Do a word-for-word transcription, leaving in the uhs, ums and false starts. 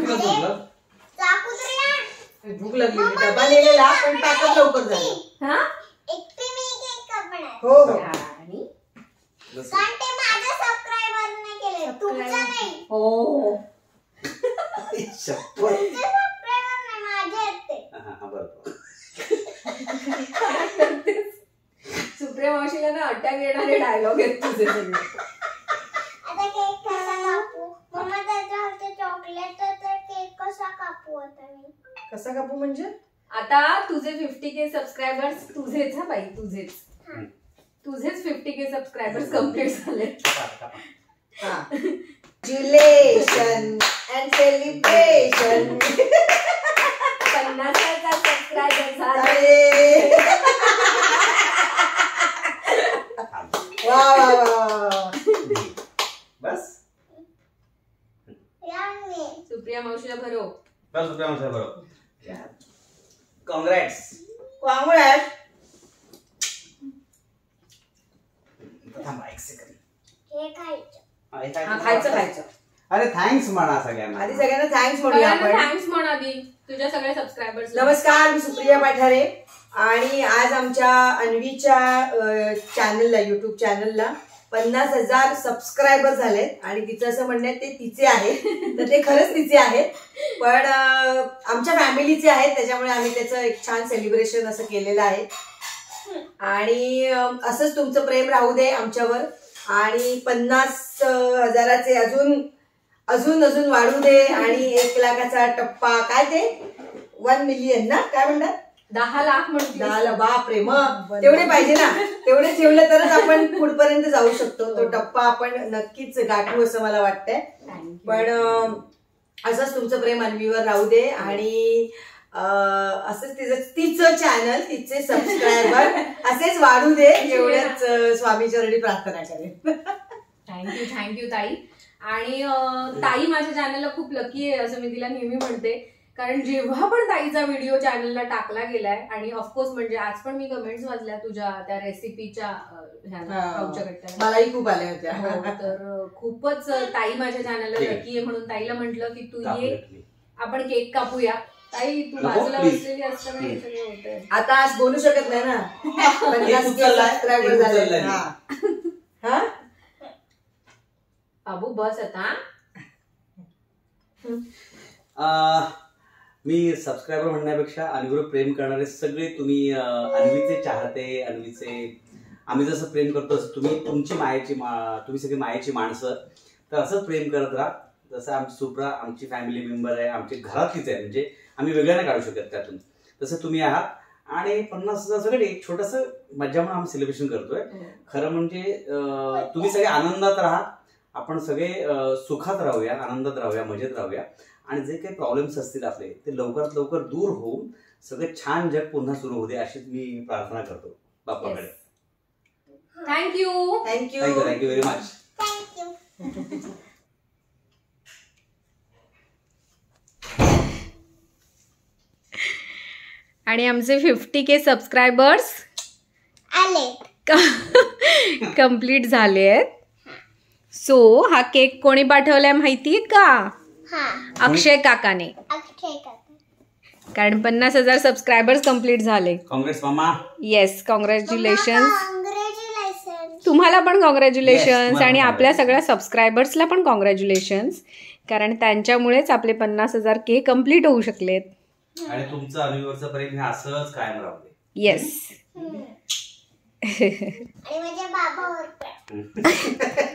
भूक लागली डबा नेलेला पण ताकद लवकर झाली. हा एकटे मी केक कापणार. हो हो आणि कारण ते माझ्या सबस्क्रायबरने केले तुमचा नाही. हो सबस्क्रायबर नाही माझे आहेत ते. हा बरोबर. सुप्रिया मावशीला ना अटॅक येणारे डायलॉग आहेत तुझे सगळे. आता केक कसा कापू मम्मा त्याच्यावरती चॉकलेट तर केक कसा कापू आता मी. कसा कापू म्हणजे आता तुझे फिफ्टी के सबस्क्रायबर्स तुझेच हा बाई तुझेच तुझेच फिफ्टी के सबस्क्रायबर्स कम्प्लीट झाले. Congratulation and celebration. पन्नास हजार सबस्क्रायबर झाले. वा वा वा बस सुप्रिया मावशीला भरो. बस सुप्रिया मावशीला भरो. कॉंग्रॅट्स. कॉंग्रॅट. थांबा एक सेकंड. हे खायचं. खायचं खायचं. अरे थँक्स म्हणा सगळ्यांना. आधी सगळ्यांना थँक्स म्हणूया आपण. थँक्स म्हण आधी तुझ्या सगळ्या सबस्क्रायबर्स. नमस्कार मी सुप्रिया पाठारे आणि आज आमच्या अन्वीच्या चॅनलला युट्यूब चॅनलला पन्नास हजार सबस्क्रायबर झालेत आणि तिचं असं म्हणणं आहे ते तिचे आहेत तर ते खरंच तिचे आहेत पण आमच्या फॅमिलीचे आहेत त्याच्यामुळे आम्ही त्याचं एक छान सेलिब्रेशन असं केलेलं आहे आणि असंच तुमचं प्रेम राहू दे आमच्यावर आणि पन्नास हजाराचे अजून अजून अजून वाढू दे आणि एक लाखाचा टप्पा काय ते वन मिलियन ना काय म्हणतात दहा लाख म्हणते. दहा लाख बापरे मग तेवढे पाहिजे ना तेवढे ठेवलं तरच आपण पुढपर्यंत जाऊ शकतो. तो टप्पा आपण नक्कीच गाठू असं मला वाटतंय पण असंच तुमचं प्रेम अन्वीवर राहू दे आणि असंच तिचं तिचं चॅनल तिचे सबस्क्रायबर असेच वाढू दे एवढंच स्वामी चरणी प्रार्थना करेन. थँक्यू थँक्यू ताई. आणि ताई माझ्या चॅनलला खूप लकी आहे असं मी तिला नेहमी म्हणते कारण जेव्हा पण ताईचा व्हिडिओ चॅनलला टाकला गेलाय आणि ऑफकोर्स म्हणजे आज पण मी कमेंट्स वाचल्या तुझ्या त्या रेसिपीच्या मलाही खूप आल्या होत्या तर खूपच ताई माझ्या चॅनलला लकी आहे म्हणून ताईला म्हटलं की तू ये आपण केक कापूया. ताई तू बाजूला बसलेली असताना हे सगळं होतंय. आता आज बोलू शकत नाही ना पन्नास सबस्क्रायबर झाले. हा बाबू बस आता. मी सबस्क्रायबर म्हणण्यापेक्षा अन्वीवर प्रेम करणारे सगळे तुम्ही अन्वीचे चाहते अन्वीचे आम्ही जसं प्रेम करतो असं तुम्ही तुमची मायाची तुम्ही सगळी मायाची माणसं तर असंच प्रेम करत राहा. जसं आमची सुप्रा आमची फॅमिली मेंबर आहे आमची घरातलीच आहे म्हणजे आम्ही वेगळं नाही काढू शकत त्यातून तसं तुम्ही आहात आणि पन्नास हजार सगळे एक छोटंसं मज्जा म्हणून आम्ही सेलिब्रेशन करतोय. खरं म्हणजे तुम्ही सगळे आनंदात राहा आपण सगळे सुखात राहूया आनंदात राहूया मजेत राहूया आणि जे काही प्रॉब्लेम्स असतील आपले ते लवकरात लवकर दूर होऊन सगळे छान जग पुन्हा सुरू होऊ दे अशीच मी प्रार्थना करतो बाप्पाकडे. Thank you thank you thank you thank you very much. Thank you. आणि आमचे फिफ्टी के सबस्क्रायबर्स आले कम्प्लीट झाले आहेत. सो हा केक कोणी पाठवलाय माहितीये का? अक्षय काकाने. अक्षय काका कारण पन्नास हजार सबस्क्रायबर्स कम्प्लीट झाले. काँग्रेस मामा. Yes congratulation. कॉंग्रॅच्युलेशन. तुम्हाला पण कॉंग्रॅच्युलेशन्स आणि आपल्या सगळ्या सबस्क्रायबर्सला पण कॉंग्रॅच्युलेशन्स कारण त्यांच्यामुळेच आपले पन्नास हजार के कम्प्लीट होऊ शकलेत. आणि तुमचं अन्वीवरचं प्रेम हे असंच कायम राहू दे. येस. आणि माझ्या बाबावर